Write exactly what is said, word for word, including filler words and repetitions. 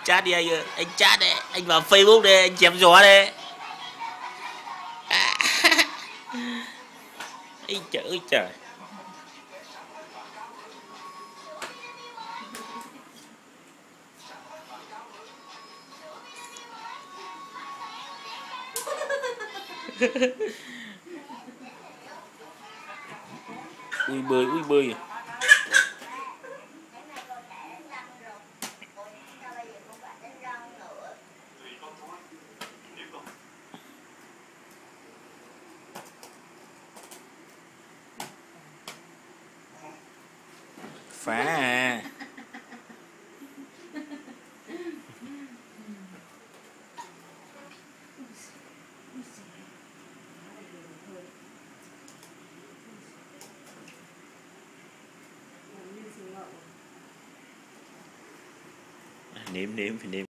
chat đi anh ơi, anh chat đi, anh vào Facebook đi, anh chém gió đi. À. Ây trời ơi trời. Ui bơi, ui bơi. Phá à. Nếm nếm phải nếm.